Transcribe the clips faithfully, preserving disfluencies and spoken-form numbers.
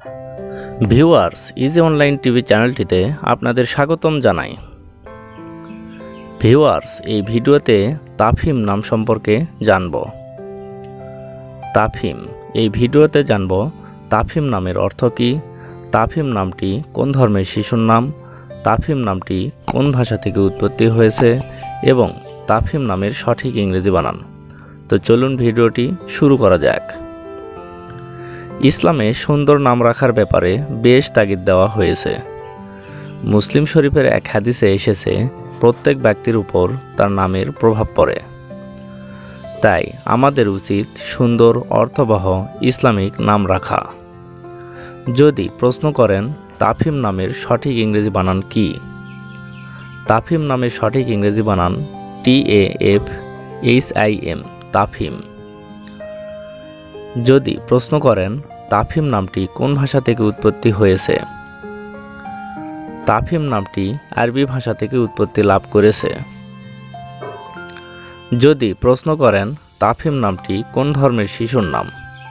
Viewers, easy online TV চ্যানেলটিতে আপনাদের স্বাগতম জানাই। ভিউয়ার্স, এই ভিডিওতে তাফহিম নাম সম্পর্কে জানব। তাফহিম এই ভিডিওতে জানব তাফহিম নামের অর্থ কী, তাফহিম নামটি কোন ধর্মের শিশুর নাম, তাফহিম নামটি কোন ভাষা থেকে উৎপত্তি হয়েছে এবং তাফহিম নামের সঠিক ইংরেজি বানান। তো চলুন ভিডিওটি শুরু করা যাক। ইসলামে সুন্দর নাম রাখার ব্যাপারে বেশ তাগিদ দেওয়া হয়েছে। মুসলিম শরীফের এক হাদিসে এসেছে, প্রত্যেক ব্যক্তির উপর তার নামের প্রভাব পড়ে। তাই আমাদের উচিত সুন্দর অর্থবহ ইসলামিক নাম রাখা। যদি প্রশ্ন করেন তাফহিম নামের সঠিক ইংরেজি বানান কি, তাফহিম নামের সঠিক ইংরেজি বানান টি A F H I M, Tafhim. যদি প্রশ্ন করেন তাফহিম নামটি কোন ভাষা থেকে উৎপত্তি হয়েছে, তাফহিম নামটি আরবি ভাষা থেকে উৎপত্তি লাভ করেছে। যদি প্রশ্ন করেন তাফহিম নামটি কোন ধর্মের শিশুর নাম,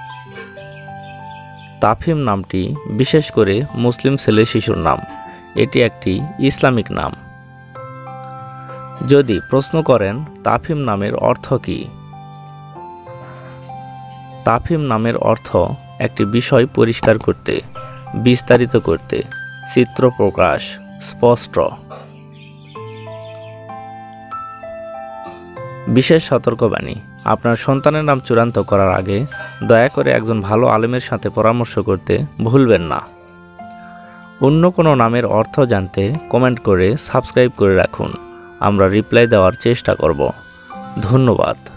তাফহিম নামটি বিশেষ করে মুসলিম ছেলে শিশুর নাম, এটি একটি ইসলামিক নাম। যদি প্রশ্ন করেন তাফহিম নামের অর্থ কী, তাফহিম নামের অর্থ একটি বিষয় পরিষ্কার করতে, বিস্তারিত করতে, চিত্র প্রকাশ, স্পষ্ট। বিশেষ সতর্কবাণী, আপনার সন্তানের নাম চূড়ান্ত করার আগে দয়া করে একজন ভালো আলেমের সাথে পরামর্শ করতে ভুলবেন না। অন্য কোনো নামের অর্থ জানতে কমেন্ট করে সাবস্ক্রাইব করে রাখুন, আমরা রিপ্লাই দেওয়ার চেষ্টা করব। ধন্যবাদ।